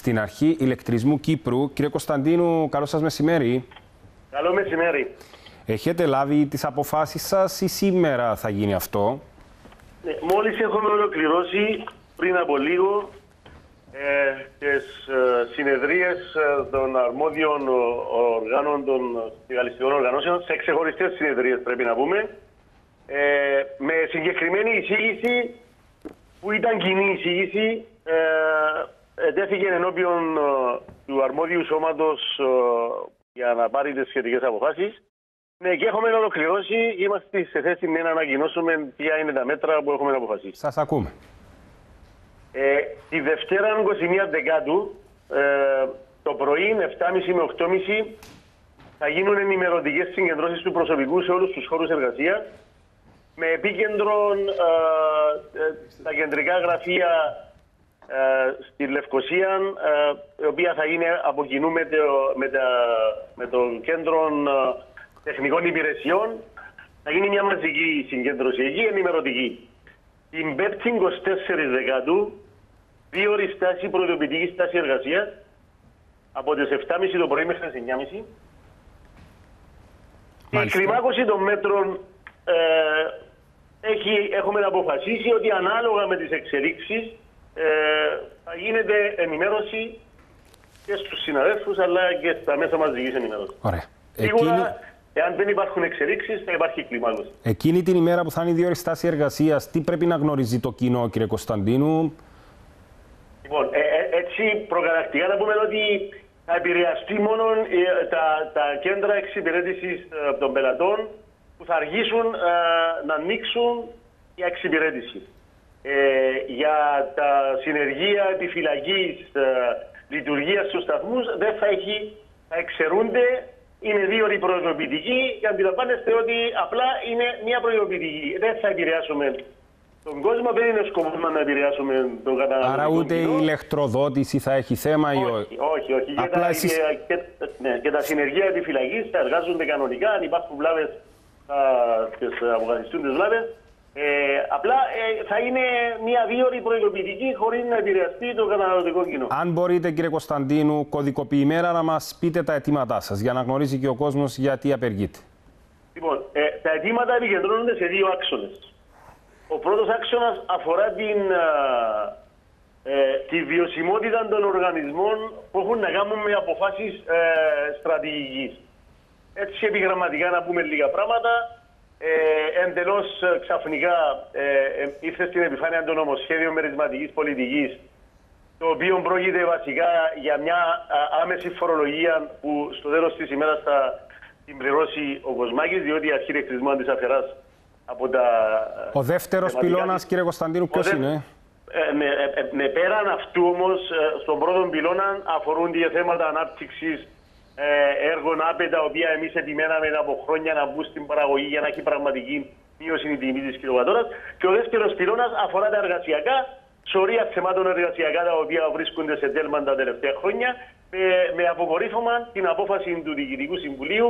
στην αρχή ηλεκτρισμού Κύπρου. Κύριε Κωνσταντίνου, καλό σας μεσημέρι. Καλό μεσημέρι. Έχετε λάβει τις αποφάσεις σας ή σήμερα θα γίνει αυτό? Μόλις έχουμε ολοκληρώσει πριν από λίγο τις συνεδρίες των αρμόδιων οργάνων των συνδικαλιστικών οργανώσεων, σε ξεχωριστές συνεδρίες πρέπει να πούμε, με συγκεκριμένη εισήγηση που ήταν κοινή εισήγηση, τέθηκε ενώπιον του αρμόδιου σώματος για να πάρει τις σχετικές αποφάσεις. Ναι, και έχουμε ολοκληρώσει. Είμαστε σε θέση να ανακοινώσουμε ποια είναι τα μέτρα που έχουμε αποφασίσει. Σας ακούμε. Τη Δευτέρα 21 Δεκάτου, το πρωί 7.30 με 8.30 θα γίνουν ενημερωτικές συγκεντρώσεις του προσωπικού σε όλους τους χώρους εργασίας, με επίκεντρο τα κεντρικά γραφεία στη Λευκοσία, η οποία θα είναι από κοινού με το κέντρο τεχνικών υπηρεσιών. Θα γίνει μια μαζική συγκέντρωση εκεί, ενημερωτική. Την 5η 24 Δεκάτου, 2 ώρες στάση, προειδοποιητική στάση εργασίας, από τις 7.30 το πρωί μέχρι τις 9.30. Η κλιμάκωση των μέτρων έχουμε αποφασίσει ότι ανάλογα με τις εξελίξεις θα γίνεται ενημέρωση και στους συναδέλφους αλλά και στα μέσα μαζικής ενημέρωσης. Ωραία. Σίγουρα, εάν δεν υπάρχουν εξελίξεις, θα υπάρχει κλιμάκωση. Εκείνη την ημέρα που θα είναι η 2 ώρες στάση εργασίας, τι πρέπει να γνωρίζει το κοινό, κύριε Κωνσταντίνου? Λοιπόν, έτσι προκαταρκτικά να πούμε ότι θα επηρεαστεί μόνο τα κέντρα εξυπηρέτησης των πελατών που θα αργήσουν να ανοίξουν για εξυπηρέτηση. Για τα συνεργεία επιφυλακής λειτουργίας στους σταθμούς θα εξαιρούνται. Είναι 2 ώρες προειδοποιητική και αντιλαμβάνεστε ότι απλά είναι μια προειδοποιητική. Δεν θα επηρεάσουμε τον κόσμο, δεν είναι σκοπός μας να επηρεάσουμε τον καταναλωτή. Άρα ούτε η ηλεκτροδότηση θα έχει θέμα ή όχι? Όχι. Και τα συνεργεία επιφυλακής θα εργάζονται κανονικά. Αν υπάρχουν βλάβες θα αποκαθιστούν τις βλάβες. Απλά θα είναι μια 2 ώρες προειδοποιητική χωρίς να επηρεαστεί το καταναλωτικό κοινό. Αν μπορείτε, κύριε Κωνσταντίνου, κωδικοποιημένα να μας πείτε τα αιτήματά σας, για να γνωρίζει και ο κόσμος γιατί απεργείτε. Λοιπόν, τα αιτήματα επικεντρώνονται σε 2 άξονες. Ο πρώτος άξονας αφορά τη βιωσιμότητα των οργανισμών που έχουν να κάνουν με αποφάσεις στρατηγικής. Έτσι επιγραμματικά να πούμε λίγα πράγματα. Εντελώς ξαφνικά ήρθε στην επιφάνεια το νομοσχέδιο μερισματικής πολιτικής, το οποίο πρόκειται βασικά για μια άμεση φορολογία που στο τέλος της ημέρας θα την πληρώσει ο Κοσμάκης, διότι η αρχή ηλεκτρισμού αντισαφεράς από τα... Ο δεύτερος πυλώνας, κύριε Κωνσταντίνου, ποιος είναι? Πέραν αυτού όμως, στον πρώτο πυλώνα αφορούν και θέματα ανάπτυξης έργων άπειτα, τα οποία εμείς επιμέναμε από χρόνια να μπουν στην παραγωγή για να έχει πραγματική μείωση η τιμή της κιλοβατόρας. Και ο δεύτερος πυλώνας αφορά τα εργασιακά, σωρία θεμάτων εργασιακά τα οποία βρίσκονται σε τέλμα τα τελευταία χρόνια, με αποκορύφωμα την απόφαση του Διοικητικού Συμβουλίου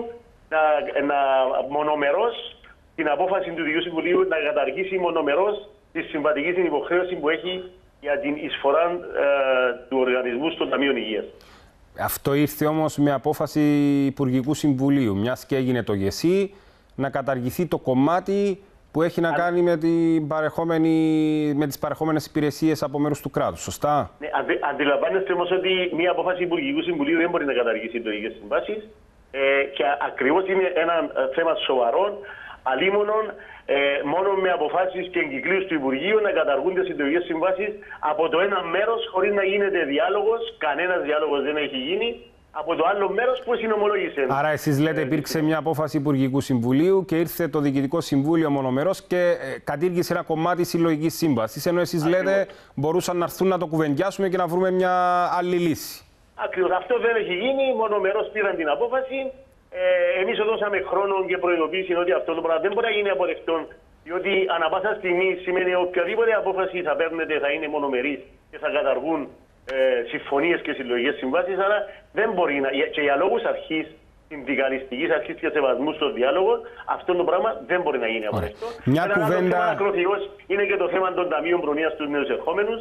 την απόφαση του Διοικητικού Συμβουλίου να καταργήσει μονομερώς τη συμβατική υποχρέωση που έχει για την εισφορά του οργανισμού στο Ταμείο Υγείας. Αυτό ήρθε όμως με απόφαση Υπουργικού Συμβουλίου, μιας και έγινε το ΓΕΣΥ, να καταργηθεί το κομμάτι που έχει να κάνει με τις παρεχόμενες υπηρεσίες από μέρους του κράτους, σωστά? Ναι, αντιλαμβάνεστε όμως ότι μια απόφαση Υπουργικού Συμβουλίου δεν μπορεί να καταργήσει το ίδιες συμβάσεις και ακριβώς είναι ένα θέμα σοβαρό, αλίμονον, μόνο με αποφάσεις και εγκυκλίους του Υπουργείου να καταργούνται συντογικές συμβάσεις από το ένα μέρος χωρίς να γίνεται διάλογος. Κανένας διάλογος δεν έχει γίνει από το άλλο μέρος που συνομολόγησε. Άρα εσείς λέτε υπήρξε μια απόφαση Υπουργικού Συμβουλίου και ήρθε το Διοικητικό Συμβούλιο μονομερός και κατήργησε ένα κομμάτι συλλογικής σύμβασης, ενώ εσείς λέτε μπορούσαν να έρθουν να το κουβεντιάσουμε και να βρούμε μια άλλη λύση. Ακριβώς. Αυτό δεν έχει γίνει. Μονομερός πήραν την απόφαση. Εμείς δώσαμε χρόνο και προειδοποίηση ότι αυτό το πράγμα δεν μπορεί να γίνει αποδεκτό, διότι ανά πάσα στιγμή σημαίνει οποιαδήποτε απόφαση θα παίρνετε θα είναι μονομερής και θα καταργούν συμφωνίες και συλλογικές συμβάσεις. Άρα δεν μπορεί να. Και για λόγους αρχής, συνδικαλιστικής αρχής και σεβασμού στο διάλογο, αυτό το πράγμα δεν μπορεί να γίνει αποδεκτό. Μια κουβέντα. Ένα άλλο θέμα είναι και το θέμα των ταμείων προνοίας στους νέους ερχόμενους.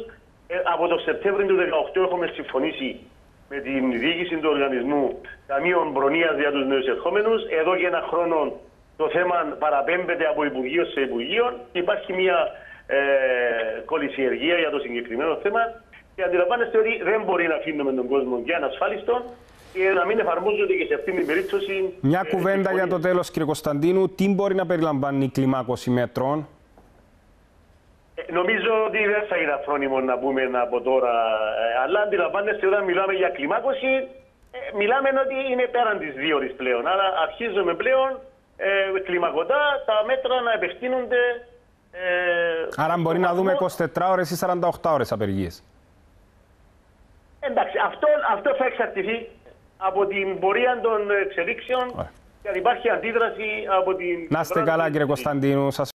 Από το Σεπτέμβριο του 2018 έχουμε συμφωνήσει με την διοίκηση του οργανισμού Ταμείων Προνοίας για τους νέους ερχόμενους. Εδώ και ένα χρόνο το θέμα παραπέμπεται από Υπουργείο σε Υπουργείο. Υπάρχει μια κολυσιεργία για το συγκεκριμένο θέμα και αντιλαμβάνεστε ότι δεν μπορεί να αφήνουμε τον κόσμο για ανασφάλιστον και να μην εφαρμόζονται και σε αυτήν την περίπτωση. Μια κουβέντα για το τέλος, κύριε Κωνσταντίνου. Τι μπορεί να περιλαμβάνει η κλιμάκωση μέτρων? Νομίζω ότι δεν θα είναι αφρόνιμο να πούμε από τώρα, αλλά αντιλαμβάνεστε όταν μιλάμε για κλιμάκωση, μιλάμε ότι είναι πέραν της 2 ώρες πλέον. Άρα αρχίζουμε πλέον κλιμακωτά τα μέτρα να επεκτείνονται. Άρα μπορεί να δούμε 24 ώρες ή 48 ώρες απεργίες. Εντάξει, αυτό θα εξαρτηθεί από την πορεία των εξελίξεων και αν υπάρχει αντίδραση από την... Να είστε καλά, κύριε Κωνσταντίνου.